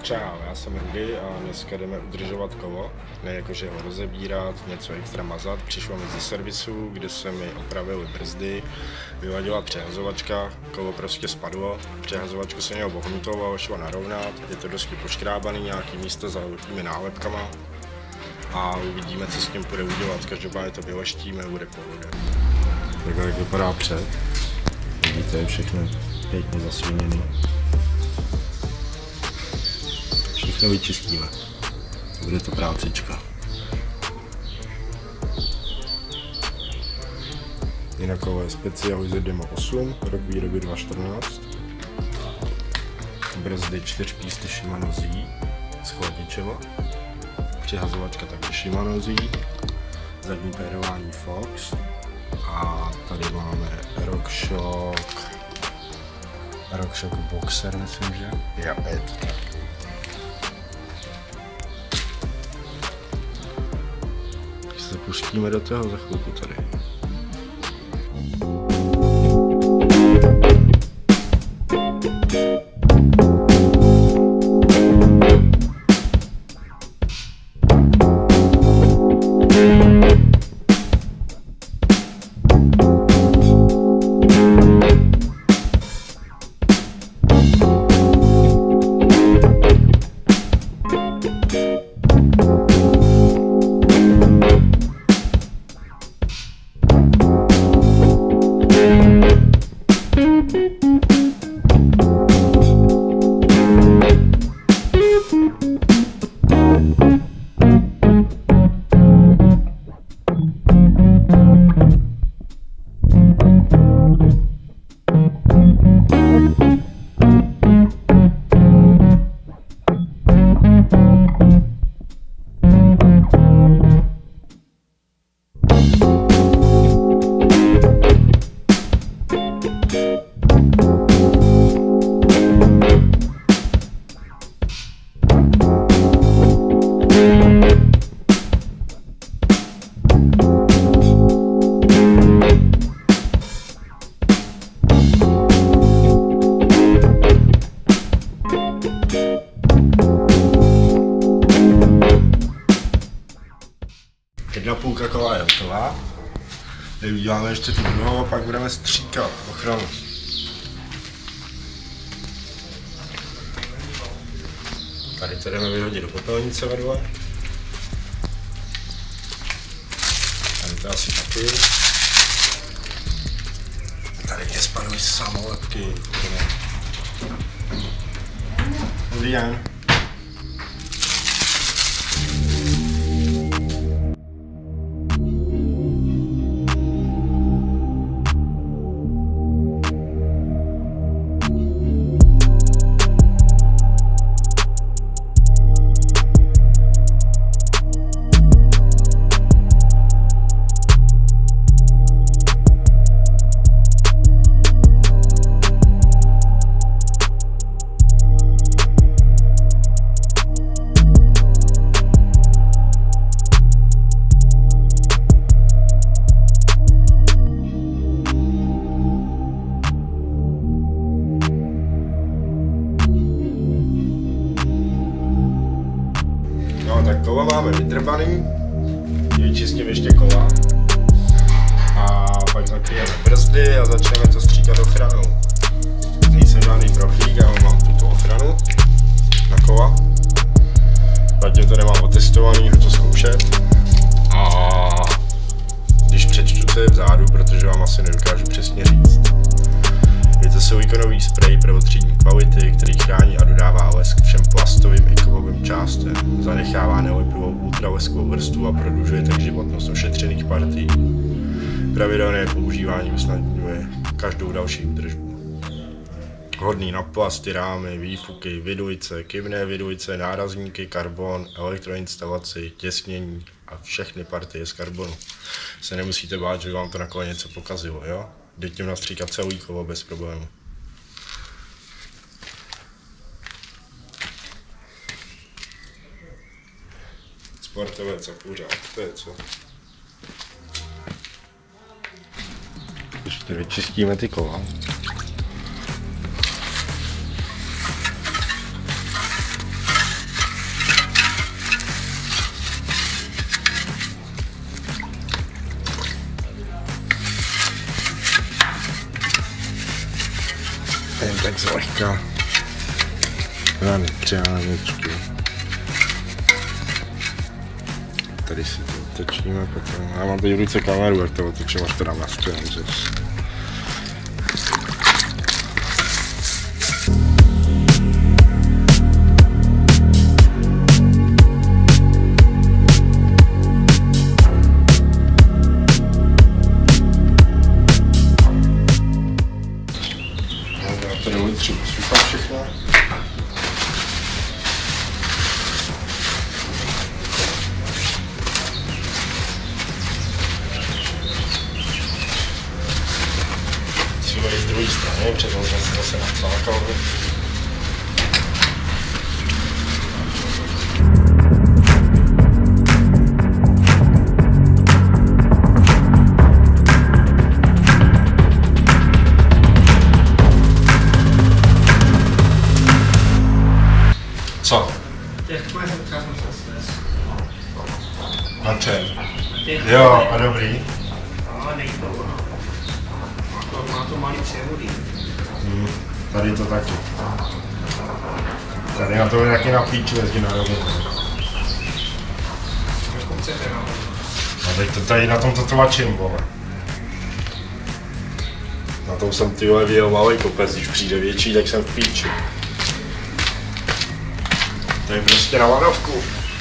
Čau, já jsem Rudy a dneska jdeme udržovat kolo, ne jakože ho rozebírat, něco extra mazat. Přišlo mi ze servisu, kde se mi opravily brzdy, vyvadila přehazovačka, kolo prostě spadlo, přehazovačku se mělo bohnutovalo, šlo narovnat, je to dosti poškrábaný, nějaký místo za velkými nálepkama a uvidíme, co s tím bude udělat. Každopádně to vyleštíme, bude pohoda. Takhle jak vypadá před, vidíte, je všechno pěkně zasviněný. Všechno vyčistíme. Bude to prácička. Jinak je Specialized Demo 8, rok výroby 2014. Brzdy 4 Shimano Z s chladičema. Přihazovačka taky Shimano Z. Zadní pérování Fox. A tady máme RockShox Boxer, myslím, že? Jo, je to tak. Se pustíme do toho za chvilku tady. Jedna půlka kola je hotová. Teď uděláme ještě tu druhou a pak budeme stříkat ochranu. Tady to jdeme vyhodit do popelnice vedle. Tady to asi taky. Tady mě spadují samolepky. Dobrý den. No tak kola máme vytrbaný, vyčistím ještě kola a pak zakryjeme brzdy a začneme to stříkat ochranou. Nejsem žádný profík, já mám tuto ochranu na kola, zatím to nemám otestovaný, jdu to zkoušet a když přečtu, co je vzadu, protože vám asi nedokážu přesně říct. Je to silikonový sprej prvotřídní kvality, který chrání a dodává lesk všem plastovým i kovovým částem. Zanechává nelepivou ultraleskovou vrstvu a prodlužuje tak životnost ošetřených partií. Pravidelné používání usnadňuje každou další údržbu. Hodný na plasty, rámy, výfuky, vidlice, kivné vidlice, nárazníky, karbon, elektroinstalaci, těsnění a všechny partie z karbonu. Se nemusíte bát, že by vám to nakonec něco pokazilo, jo? Jde tím nastříkat celý kolo bez problému. Sportovec a pořád, to je co. Ještě vyčistíme ty kola. jen tak zlehka. Rány třáničky. Tady si to otočíme potom. Já mám tady v ruce kameru, jak to otočím, až to dám na stůl. Třeba super všechno. Třeba i z druhé strany, předtím jsme se zase nacákali. Co? Na čem? Jo, a dobrý. Má to malý převody. Tady to taky. Tady na to je taky na píči jezdí na rovinu. A teď to tady na tom tetovačím, vole. Na tom jsem ty vole vyjel malej kopec, když přijde větší, tak jsem v píči. To je prostě na ladovku.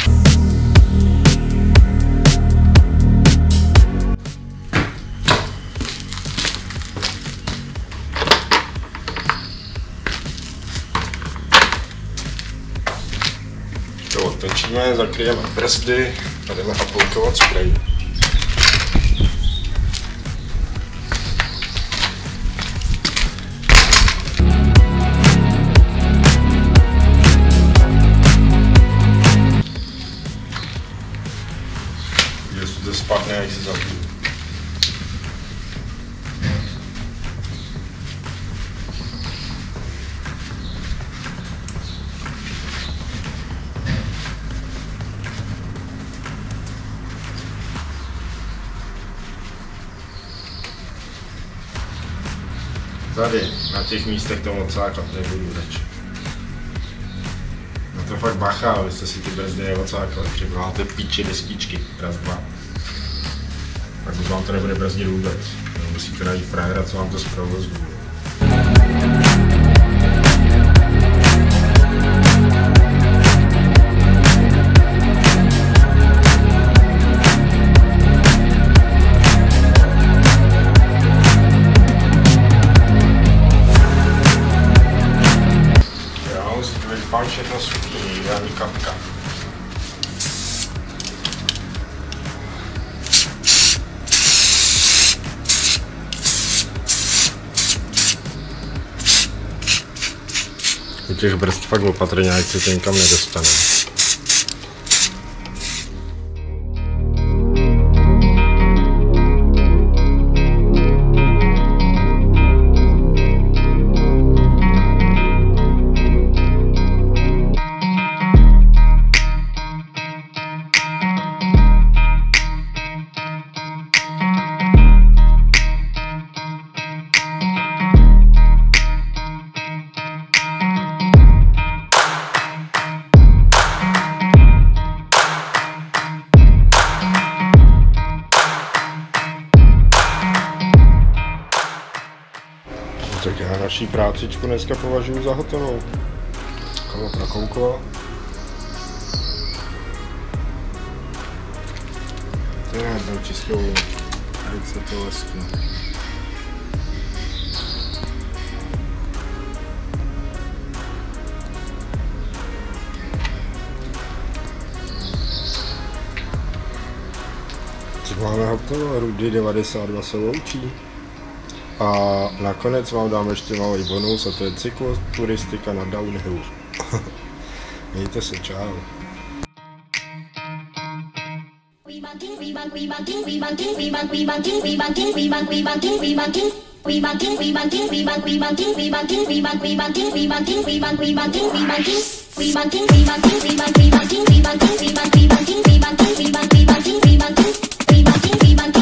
To otočíme, zakryjeme brzdy a jdeme aplikovat spray. Jestli to spadne, jak se zabiju. Tady, na těch místech to moc cákat nebudu radši. Na to fakt bacha, abyste si ty brzdy neocákali, protože máte píči destičky, raz, dva. Pak už vám to nebude brzdit vůbec. Musíte najít frajera, co vám to zprovozuje. Fakt všechno suchý, žádný kapka. U těch brzd fakt opatrně, ať se to nikam nedostane. Tak já naší prácičku dneska považuji za hotovou. Kolo prokouklo. To je jednou čistou, jak se to leskne. Teď máme hotovo, Rudy 92 se loučí. A nakonec vám dám ještě malý bonus, a to je cykloturistika na downhill. Mějte se, čau.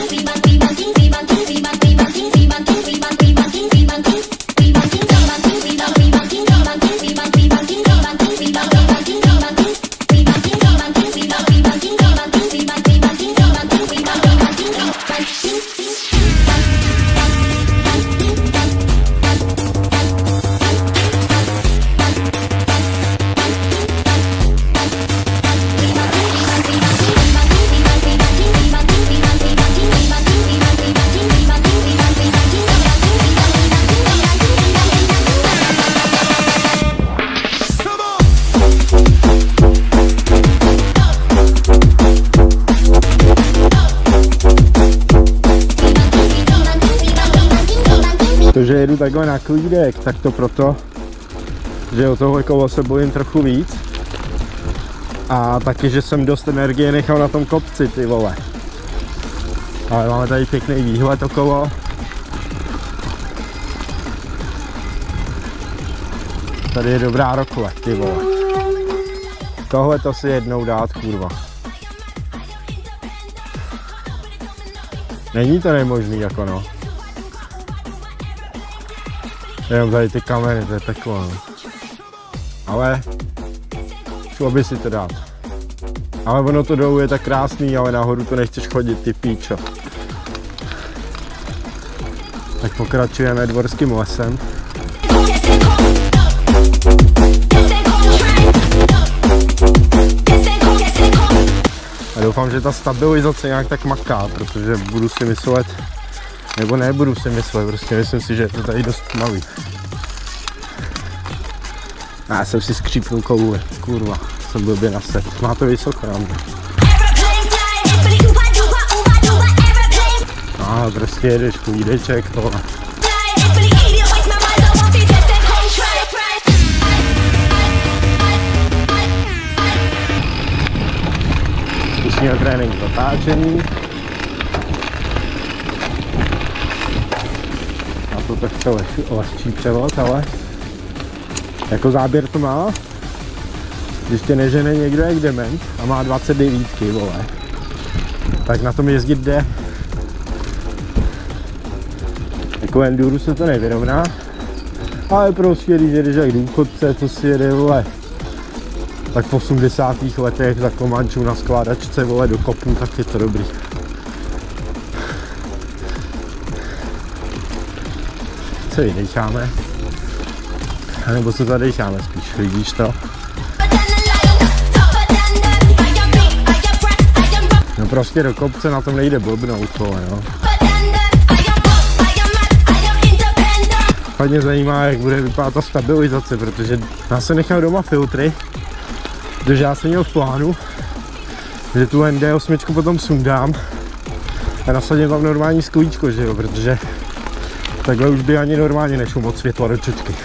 We To, že jedu takhle na klídek, tak to proto, že o tohle kolo se bojím trochu víc. A taky, že jsem dost energie nechal na tom kopci, ty vole. Ale máme tady pěkný výhled okolo. Tady je dobrá rokle, ty vole. Tohle to si jednou dát, kurva. Není to nemožný, jako no. Jenom tady ty kameny, to je peklo, no. Ale šlo by si to dát. Ale ono to dolů je tak krásný, ale nahoru to nechceš chodit, ty píčo. Tak pokračujeme dvorským lesem. A doufám, že ta stabilizace nějak tak maká, protože budu si myslet, nebo nebudu si myslet, prostě myslím si, že je to tady dost tmavý. Já jsem si skřípnul koule, kurva, jsem blbě na set, má to vysoko na mě. A prostě jedeš klídeček, tohle. Zkusíme trénink zatáčení. A to tak chce lehčí převod, ale jako záběr to má. Když tě nežene někdo jak dement a má 29, vole, tak na tom jezdit jde. Jako enduro se to nevyrovná, ale prostě když jedeš jak důchodce, co si jede, vole, tak v 80. letech za Komančů na skládačce, vole, do kopů, tak je to dobrý. Co vydecháme? A nebo se zadecháme spíš, vidíš to? No prostě do kopce na tom nejde blbnout, vole, no. Hodně zajímá, jak bude vypadat ta stabilizace, protože já jsem nechal doma filtry, protože já jsem měl v plánu, že tu ND8 potom sundám a nasadím tam normální sklíčko, že jo, protože takhle už by ani normálně nešlo moc světla do čočky.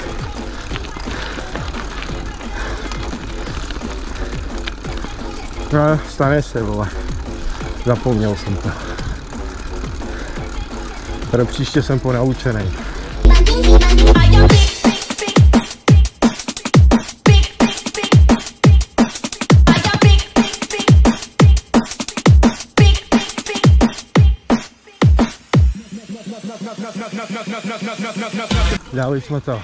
No, stane se, vole. Zapomněl jsem to. Pro příště jsem ponaučený. Dali jsme to.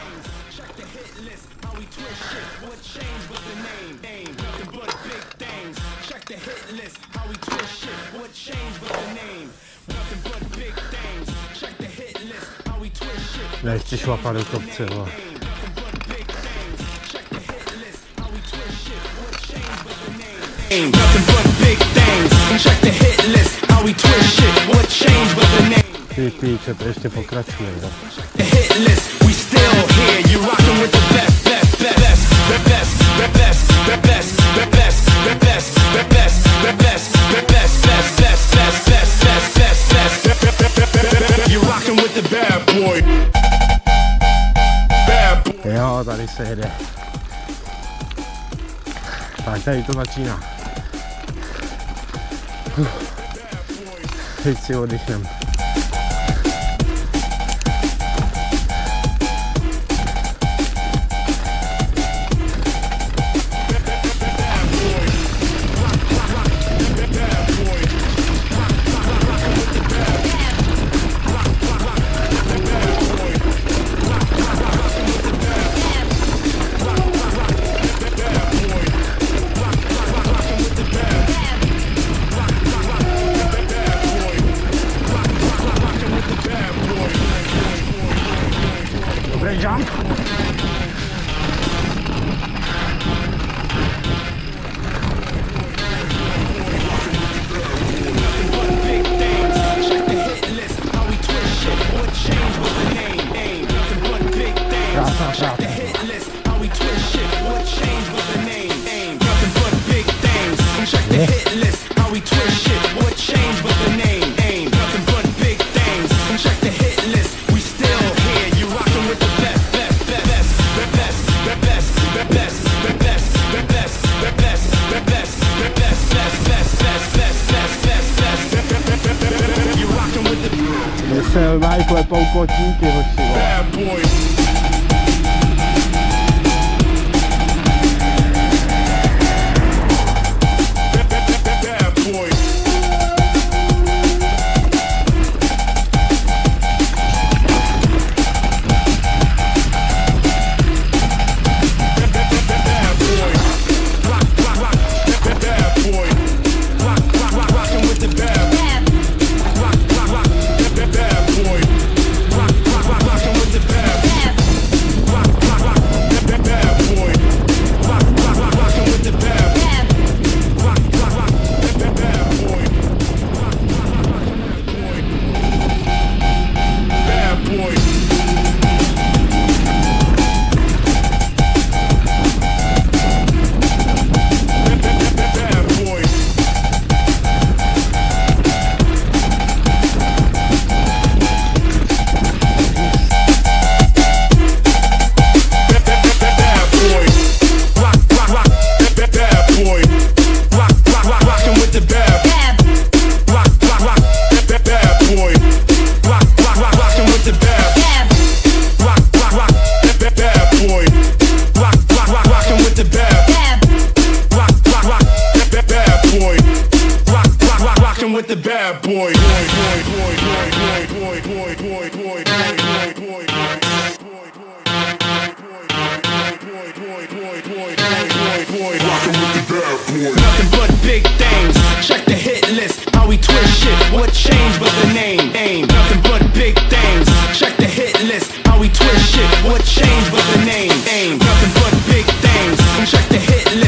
Nechci šlapat do kopce, vole. Ty píče, to ještě pokračuje, jo. Jo, tady se jede. Tak tady to začíná. Teď si oddychnem. Jump. Krásná práce. Že se normálně klepou kotníky, hoši, vole. With the bad boy, nothing but big things. Check the hit list. How we twist shit. What changed but the name? Aim. Nothing but big things. Check the hit list. How we twist shit. What changed but the name? Aim. Nothing but big things. Check the hit list.